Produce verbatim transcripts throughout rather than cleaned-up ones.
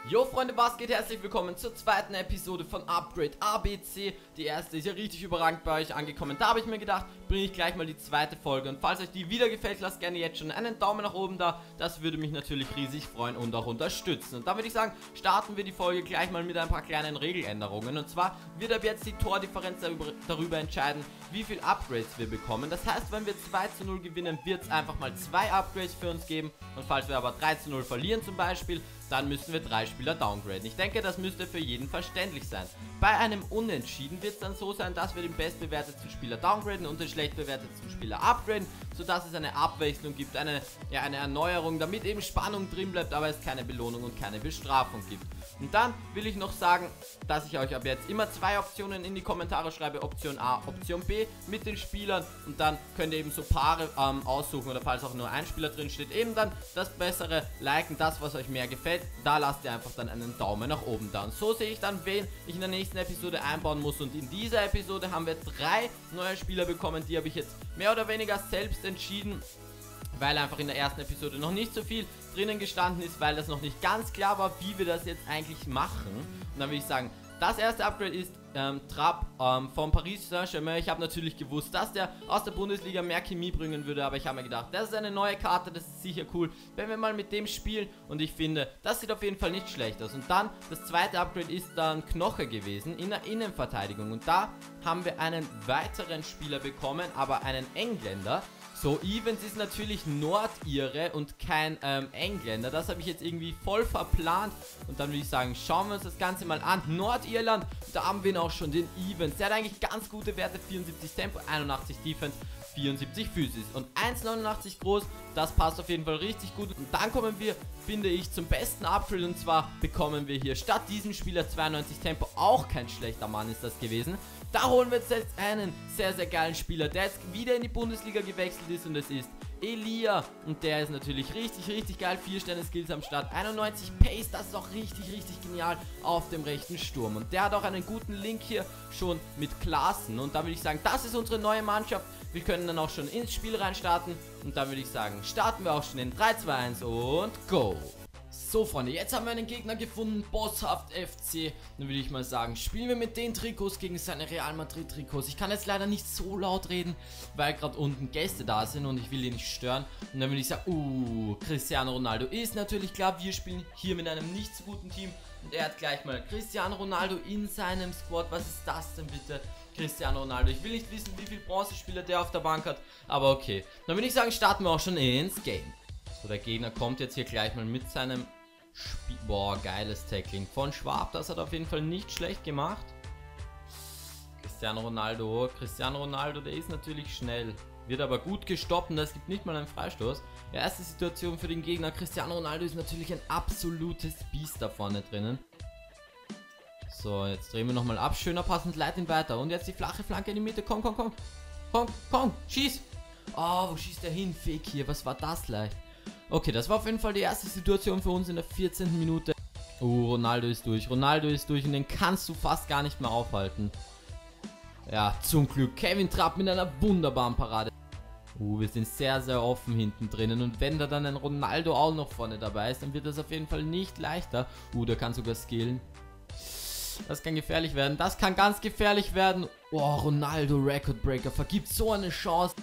Jo Freunde, was geht? Herzlich willkommen zur zweiten Episode von Upgrade A B C. Die erste ist ja richtig überragend bei euch angekommen. Da habe ich mir gedacht, bringe ich gleich mal die zweite Folge. Und falls euch die wieder gefällt, lasst gerne jetzt schon einen Daumen nach oben da. Das würde mich natürlich riesig freuen und auch unterstützen. Und da würde ich sagen, starten wir die Folge gleich mal mit ein paar kleinen Regeländerungen. Und zwar wird ab jetzt die Tordifferenz darüber, darüber entscheiden, wie viel Upgrades wir bekommen. Das heißt, wenn wir zwei zu null gewinnen, wird es einfach mal zwei Upgrades für uns geben. Und falls wir aber drei zu null verlieren zum Beispiel, dann müssen wir drei Spieler downgraden. Ich denke, das müsste für jeden verständlich sein. Bei einem Unentschieden wird es dann so sein, dass wir den bestbewertetsten Spieler downgraden und den schlecht bewertetsten Spieler upgraden, sodass es eine Abwechslung gibt, eine, ja, eine Erneuerung, damit eben Spannung drin bleibt, aber es keine Belohnung und keine Bestrafung gibt. Und dann will ich noch sagen, dass ich euch ab jetzt immer zwei Optionen in die Kommentare schreibe, Option A, Option B mit den Spielern, und dann könnt ihr eben so Paare ähm, aussuchen, oder falls auch nur ein Spieler drin steht, eben dann das bessere liken, das was euch mehr gefällt. Da lasst ihr einfach dann einen Daumen nach oben da. Und so sehe ich dann, wen ich in der nächsten Episode einbauen muss. Und in dieser Episode haben wir drei neue Spieler bekommen. Die habe ich jetzt mehr oder weniger selbst entschieden, weil einfach in der ersten Episode noch nicht so viel drinnen gestanden ist, weil das noch nicht ganz klar war, wie wir das jetzt eigentlich machen. Und dann würde ich sagen, das erste Upgrade ist ähm, Trapp ähm, von Paris Saint-Germain. Ich habe natürlich gewusst, dass der aus der Bundesliga mehr Chemie bringen würde, aber ich habe mir gedacht, das ist eine neue Karte, das ist sicher cool, wenn wir mal mit dem spielen, und ich finde, das sieht auf jeden Fall nicht schlecht aus. Und dann, das zweite Upgrade ist dann Knoche gewesen in der Innenverteidigung, und da haben wir einen weiteren Spieler bekommen, aber einen Engländer. So, Evans ist natürlich Nordire und kein ähm, Engländer. Das habe ich jetzt irgendwie voll verplant. Und dann würde ich sagen, schauen wir uns das Ganze mal an. Nordirland, da haben wir auch schon den Evans. Der hat eigentlich ganz gute Werte. vierundsiebzig Tempo, einundachtzig Defense, vierundsiebzig Physis und eins Komma neunundachtzig groß. Das passt auf jeden Fall richtig gut. Und dann kommen wir, finde ich, zum besten Upgrade. Und zwar bekommen wir hier statt diesem Spieler zweiundneunzig Tempo, auch kein schlechter Mann ist das gewesen. Da holen wir jetzt einen sehr, sehr geilen Spieler, der jetzt wieder in die Bundesliga gewechselt ist, und es ist Elia. Und der ist natürlich richtig, richtig geil. vier Sterne Skills am Start, einundneunzig Pace, das ist auch richtig, richtig genial auf dem rechten Sturm. Und der hat auch einen guten Link hier schon mit Klaassen. Und da würde ich sagen, das ist unsere neue Mannschaft. Wir können dann auch schon ins Spiel reinstarten. Und da würde ich sagen, starten wir auch schon in drei, zwei, eins und go! So Freunde, jetzt haben wir einen Gegner gefunden, Bosshaft F C. Dann würde ich mal sagen, spielen wir mit den Trikots gegen seine Real Madrid Trikots. Ich kann jetzt leider nicht so laut reden, weil gerade unten Gäste da sind und ich will die nicht stören. Und dann würde ich sagen, uh, Cristiano Ronaldo ist natürlich klar. Wir spielen hier mit einem nicht so guten Team. Und er hat gleich mal Cristiano Ronaldo in seinem Squad. Was ist das denn bitte? Cristiano Ronaldo. Ich will nicht wissen, wie viel Bronzespieler der auf der Bank hat, aber okay. Dann würde ich sagen, starten wir auch schon ins Game. So, der Gegner kommt jetzt hier gleich mal mit seinem Spiel. Boah, geiles Tackling von Schwab. Das hat auf jeden Fall nicht schlecht gemacht. Cristiano Ronaldo. Cristiano Ronaldo, der ist natürlich schnell. Wird aber gut gestoppt, und es gibt nicht mal einen Freistoß. Die erste Situation für den Gegner. Cristiano Ronaldo ist natürlich ein absolutes Biest da vorne drinnen. So, jetzt drehen wir nochmal ab. Schöner Pass und leiten ihn weiter. Und jetzt die flache Flanke in die Mitte. Komm, komm, komm. Komm, komm. Schieß. Oh, wo schießt der hin? Fake hier. Was war das leicht? Okay, das war auf jeden Fall die erste Situation für uns in der vierzehnten Minute. Oh, Ronaldo ist durch. Ronaldo ist durch, und den kannst du fast gar nicht mehr aufhalten. Ja, zum Glück. Kevin Trapp mit einer wunderbaren Parade. Uh, wir sind sehr, sehr offen hinten drinnen. Und wenn da dann ein Ronaldo auch noch vorne dabei ist, dann wird das auf jeden Fall nicht leichter. Uh, der kann sogar skillen. Das kann gefährlich werden. Das kann ganz gefährlich werden. Oh, Ronaldo, Record Breaker, vergibt so eine Chance.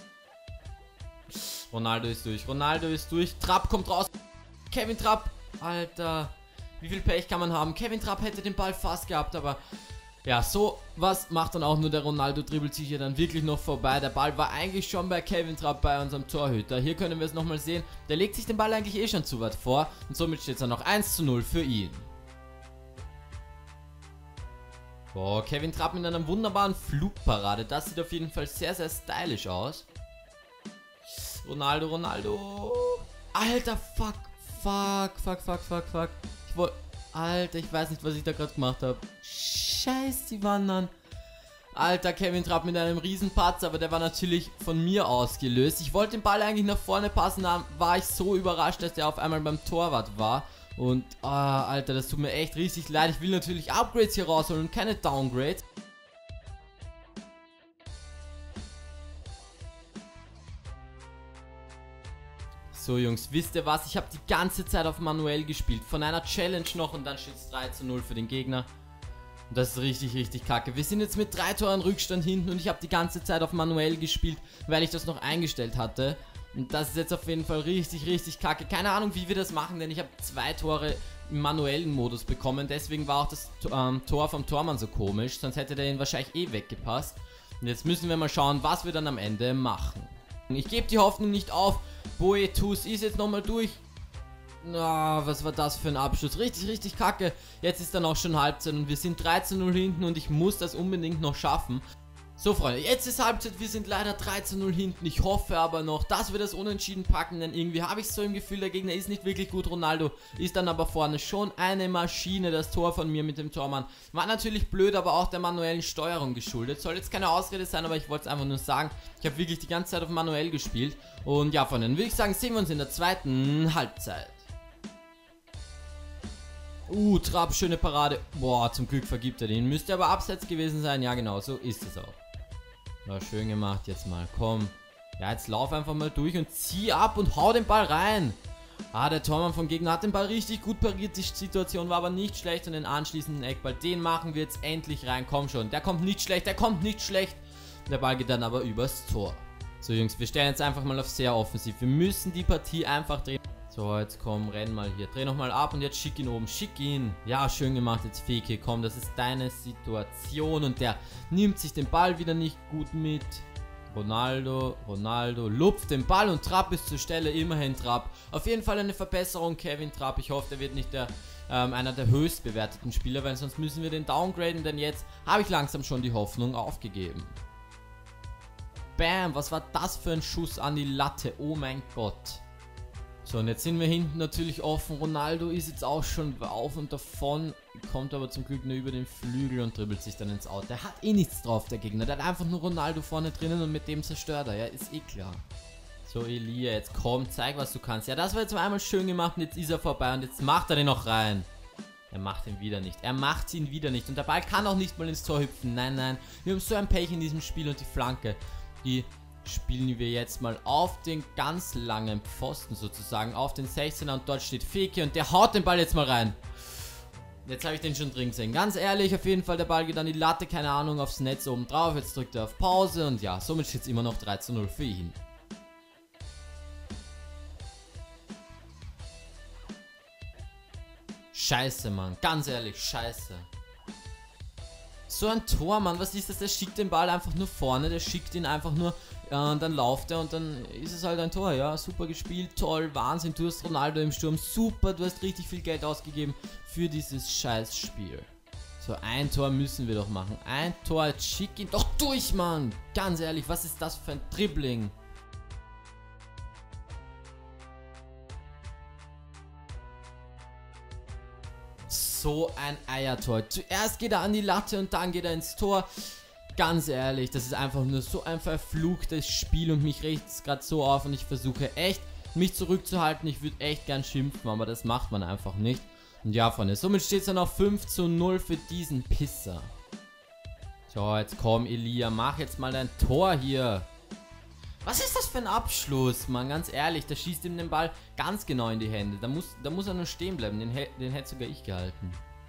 Ronaldo ist durch. Ronaldo ist durch. Trapp kommt raus. Kevin Trapp. Alter. Wie viel Pech kann man haben? Kevin Trapp hätte den Ball fast gehabt, aber ja, so was macht dann auch nur der Ronaldo. Dribbelt sich hier dann wirklich noch vorbei. Der Ball war eigentlich schon bei Kevin Trapp, bei unserem Torhüter. Hier können wir es nochmal sehen. Der legt sich den Ball eigentlich eh schon zu weit vor. Und somit steht es dann noch eins zu null für ihn. Boah, Kevin Trapp mit einer wunderbaren Flugparade. Das sieht auf jeden Fall sehr, sehr stylisch aus. Ronaldo, Ronaldo. Alter, fuck, fuck, fuck, fuck, fuck, fuck. Ich wollte... Alter, ich weiß nicht, was ich da gerade gemacht habe. Scheiß, die wandern. Alter, Kevin Trapp mit einem riesen Patzer, aber der war natürlich von mir ausgelöst. Ich wollte den Ball eigentlich nach vorne passen, da war ich so überrascht, dass der auf einmal beim Torwart war. Und, ah, Alter, das tut mir echt richtig leid. Ich will natürlich Upgrades hier rausholen und keine Downgrades. So Jungs, wisst ihr was? Ich habe die ganze Zeit auf manuell gespielt. Von einer Challenge noch und dann steht es drei zu null für den Gegner. Und das ist richtig, richtig kacke. Wir sind jetzt mit drei Toren Rückstand hinten und ich habe die ganze Zeit auf manuell gespielt, weil ich das noch eingestellt hatte. Und das ist jetzt auf jeden Fall richtig, richtig kacke. Keine Ahnung, wie wir das machen, denn ich habe zwei Tore im manuellen Modus bekommen. Deswegen war auch das ähm, Tor vom Tormann so komisch. Sonst hätte der ihn wahrscheinlich eh weggepasst. Und jetzt müssen wir mal schauen, was wir dann am Ende machen. Ich gebe die Hoffnung nicht auf. Boetus ist jetzt nochmal durch. Na, oh, was war das für ein Abschluss? Richtig, richtig kacke. Jetzt ist dann auch schon Halbzeit und wir sind drei zu null hinten und ich muss das unbedingt noch schaffen. So Freunde, jetzt ist Halbzeit, wir sind leider drei zu null hinten. Ich hoffe aber noch, dass wir das Unentschieden packen, denn irgendwie habe ich so im Gefühl, der Gegner ist nicht wirklich gut. Ronaldo ist dann aber vorne schon eine Maschine. Das Tor von mir mit dem Tormann war natürlich blöd, aber auch der manuellen Steuerung geschuldet. Soll jetzt keine Ausrede sein, aber ich wollte es einfach nur sagen. Ich habe wirklich die ganze Zeit auf manuell gespielt. Und ja, Freunde, dann würde ich sagen, sehen wir uns in der zweiten Halbzeit. Uh, Trapp, schöne Parade. Boah, zum Glück vergibt er den. Müsste aber abseits gewesen sein. Ja, genau, so ist es auch. War schön gemacht, jetzt mal, komm. Ja, jetzt lauf einfach mal durch und zieh ab und hau den Ball rein. Ah, der Tormann vom Gegner hat den Ball richtig gut pariert. Die Situation war aber nicht schlecht und den anschließenden Eckball, den machen wir jetzt endlich rein. Komm schon, der kommt nicht schlecht, der kommt nicht schlecht. Der Ball geht dann aber übers Tor. So Jungs, wir stellen jetzt einfach mal auf sehr offensiv. Wir müssen die Partie einfach drehen. So, jetzt komm, renn mal hier. Dreh nochmal ab und jetzt schick ihn oben. Schick ihn. Ja, schön gemacht jetzt, Feke. Komm, das ist deine Situation. Und der nimmt sich den Ball wieder nicht gut mit. Ronaldo, Ronaldo lupft den Ball und Trapp ist zur Stelle. Immerhin Trapp. Auf jeden Fall eine Verbesserung, Kevin Trapp. Ich hoffe, der wird nicht der, ähm, einer der höchst bewerteten Spieler, weil sonst müssen wir den downgraden. Denn jetzt habe ich langsam schon die Hoffnung aufgegeben. Bam, was war das für ein Schuss an die Latte? Oh mein Gott. So, und jetzt sind wir hinten natürlich offen. Ronaldo ist jetzt auch schon auf und davon, kommt aber zum Glück nur über den Flügel und dribbelt sich dann ins Out. Der hat eh nichts drauf, der Gegner. Der hat einfach nur Ronaldo vorne drinnen und mit dem zerstört er. Ja, ist eh klar. So, Elia, jetzt komm, zeig, was du kannst. Ja, das war jetzt einmal schön gemacht und jetzt ist er vorbei und jetzt macht er den noch rein. Er macht ihn wieder nicht. Er macht ihn wieder nicht. Und der Ball kann auch nicht mal ins Tor hüpfen. Nein, nein. Wir haben so ein Pech in diesem Spiel und die Flanke, die spielen wir jetzt mal auf den ganz langen Pfosten sozusagen, auf den sechzehner und dort steht Feke und der haut den Ball jetzt mal rein. Jetzt habe ich den schon drin gesehen. Ganz ehrlich, auf jeden Fall, der Ball geht an die Latte, keine Ahnung, aufs Netz oben drauf. Jetzt drückt er auf Pause und ja, somit steht es immer noch drei zu null für ihn. Scheiße, Mann. Ganz ehrlich, scheiße. So ein Tor, Mann, was ist das? Der schickt den Ball einfach nur vorne, der schickt ihn einfach nur, äh, und dann lauft er und dann ist es halt ein Tor, ja, super gespielt, toll, Wahnsinn, du hast Ronaldo im Sturm, super, du hast richtig viel Geld ausgegeben für dieses scheiß Spiel. So, ein Tor müssen wir doch machen, ein Tor, jetzt schick ihn doch durch, Mann, ganz ehrlich, was ist das für ein Dribbling? So ein Eiertor. Zuerst geht er an die Latte und dann geht er ins Tor. Ganz ehrlich, das ist einfach nur so ein verfluchtes Spiel und mich regt es gerade so auf und ich versuche echt, mich zurückzuhalten. Ich würde echt gern schimpfen, aber das macht man einfach nicht. Und ja, Freunde, somit steht es dann auf fünf zu null für diesen Pisser. So, jetzt komm, Elia, mach jetzt mal dein Tor hier. Was ist das für ein Abschluss, Mann? Ganz ehrlich, da schießt ihm den Ball ganz genau in die Hände. Da muss, da muss er nur stehen bleiben. Den, den hätte sogar ich gehalten.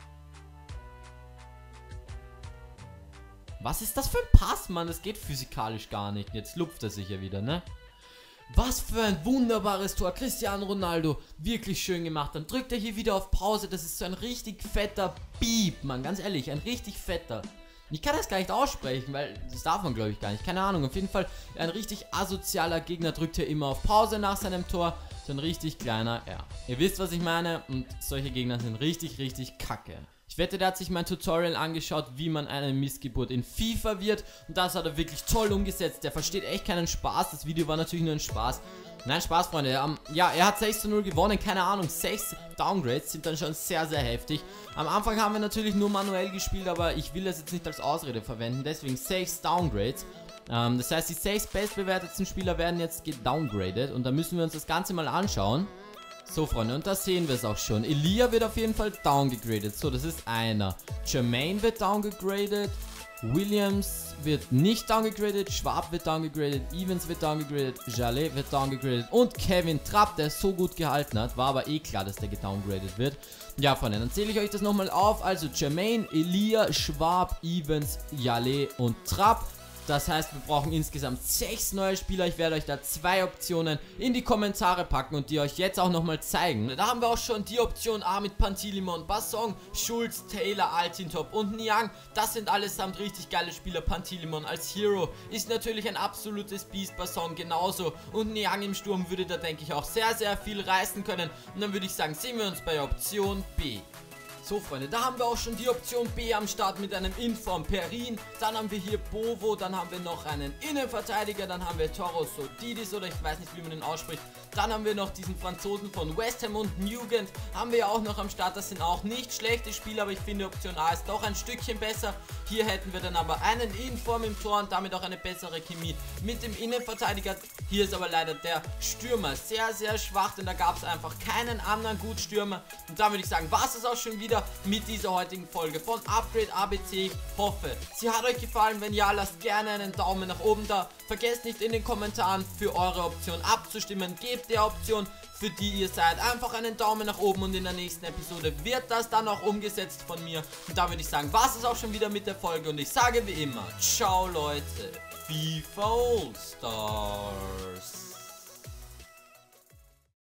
Was ist das für ein Pass, Mann? Das geht physikalisch gar nicht. Jetzt lupft er sich ja wieder, ne? Was für ein wunderbares Tor. Cristiano Ronaldo. Wirklich schön gemacht. Dann drückt er hier wieder auf Pause. Das ist so ein richtig fetter Beep, Mann. Ganz ehrlich, ein richtig fetter. Ich kann das gar nicht aussprechen, weil das darf man, glaube ich, gar nicht. Keine Ahnung. Auf jeden Fall ein richtig asozialer Gegner drückt hier immer auf Pause nach seinem Tor. So ein richtig kleiner R. Ihr wisst, was ich meine. Und solche Gegner sind richtig, richtig kacke. Ich wette, der hat sich mein Tutorial angeschaut, wie man eine Missgeburt in FIFA wird. Und das hat er wirklich toll umgesetzt. Der versteht echt keinen Spaß. Das Video war natürlich nur ein Spaß. Nein, Spaß, Freunde. Um, ja, er hat sechs zu null gewonnen. Keine Ahnung, sechs Downgrades sind dann schon sehr, sehr heftig. Am Anfang haben wir natürlich nur manuell gespielt, aber ich will das jetzt nicht als Ausrede verwenden. Deswegen sechs Downgrades. Um, das heißt, die sechs bestbewertetsten Spieler werden jetzt gedowngraded. Und da müssen wir uns das Ganze mal anschauen. So, Freunde, und da sehen wir es auch schon. Elia wird auf jeden Fall downgegradet. So, das ist einer. Jermaine wird downgegradet. Williams wird nicht downgegradet, Schwab wird downgegradet, Evans wird downgegradet, Jallet wird downgegradet und Kevin Trapp, der so gut gehalten hat, war aber eh klar, dass der gedowngradet wird. Ja, Freunde, dann zähle ich euch das nochmal auf. Also Jermaine, Elia, Schwab, Evans, Jallet und Trapp. Das heißt, wir brauchen insgesamt sechs neue Spieler. Ich werde euch da zwei Optionen in die Kommentare packen und die euch jetzt auch nochmal zeigen. Da haben wir auch schon die Option A mit Pantilimon, Bassong, Schulz, Taylor, Altintop und Niang. Das sind allesamt richtig geile Spieler. Pantilimon als Hero ist natürlich ein absolutes Biest, Bassong genauso. Und Niang im Sturm würde da, denke ich, auch sehr, sehr viel reißen können. Und dann würde ich sagen, sehen wir uns bei Option B. So, Freunde, da haben wir auch schon die Option B am Start mit einem Inform Perin. Dann haben wir hier Bovo, dann haben wir noch einen Innenverteidiger, dann haben wir Toros Sotidis oder ich weiß nicht, wie man den ausspricht. Dann haben wir noch diesen Franzosen von West Ham und Nugent, haben wir ja auch noch am Start. Das sind auch nicht schlechte Spieler, aber ich finde Option A ist doch ein Stückchen besser. Hier hätten wir dann aber einen Inform im Tor und damit auch eine bessere Chemie mit dem Innenverteidiger. Hier ist aber leider der Stürmer sehr, sehr schwach, denn da gab es einfach keinen anderen Gutstürmer. Und da würde ich sagen, war es auch schon wieder mit dieser heutigen Folge von Upgrade A B C. Ich hoffe, sie hat euch gefallen. Wenn ja, lasst gerne einen Daumen nach oben da. Vergesst nicht in den Kommentaren für eure Option abzustimmen. Gebt der Option, für die ihr seid, einfach einen Daumen nach oben und in der nächsten Episode wird das dann auch umgesetzt von mir. Und da würde ich sagen, war es auch schon wieder mit der Folge und ich sage wie immer, ciao Leute, FIFA All Stars.